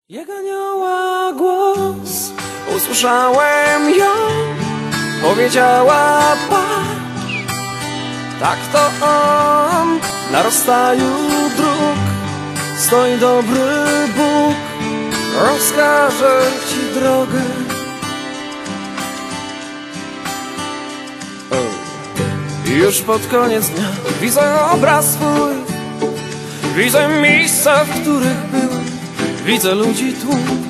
Jak anioła głos usłyszałem ją, powiedziała patrz, tak to on, na rozstaju dróg stoi dobry Bóg, rozkaże ci drogę. Już pod koniec dnia widzę obraz swój, widzę miejsca, w których byłem, widzę ludzi tłum.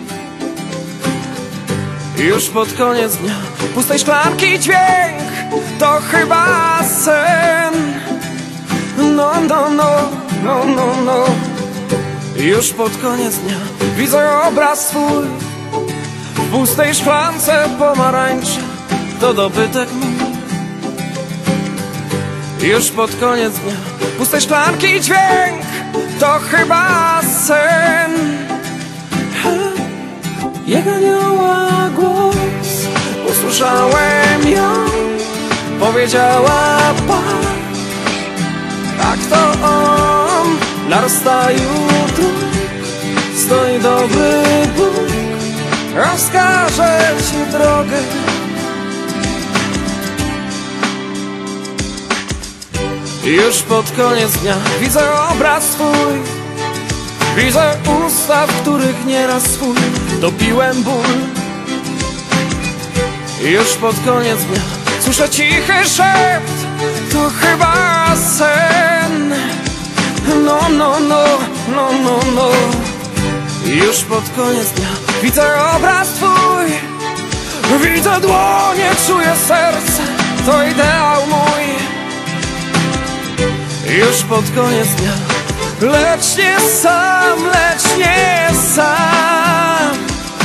Już pod koniec dnia pustej szklanki dźwięk to chyba sen. No, no, no, no, no, no. Już pod koniec dnia widzę obraz swój, w pustej szklance pomarańcze to dobytek mój. Już pod koniec dnia pustej szklanki dźwięk to chyba sen. Jak anioła głos usłyszałem ją, powiedziała patrz, tak to on, na rozstaju dróg stoi dobry Bóg, rozkaże ci drogę. Już pod koniec dnia widzę obraz swój, widzę usta, w których nieraz swój dopiłem ból. Już pod koniec dnia słyszę cichy szept, to chyba sen. No, no, no, no, no, no. Już pod koniec dnia widzę obraz twój, widzę dłonie, czuję serce, to ideał mój. Już pod koniec dnia, lecz nie sam, lecz nie sam.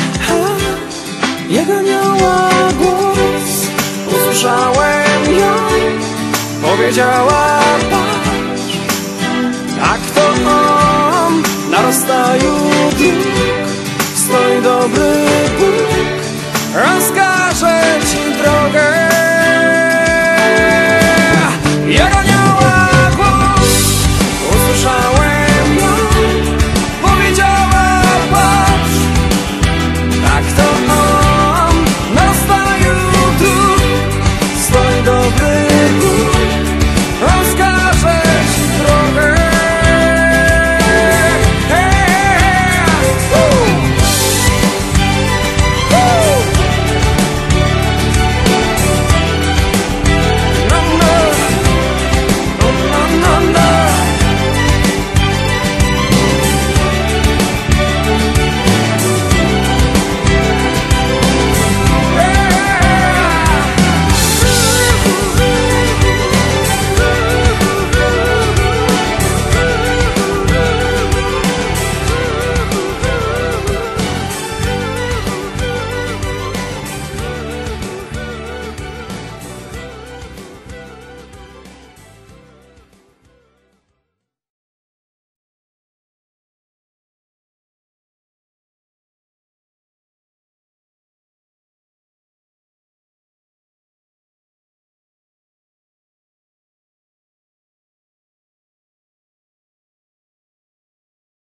Jak anioła głos usłyszałem ją, powiedziała patrz, tak to on, na rozstaju dróg stoi dobry Bóg, rozkaże ci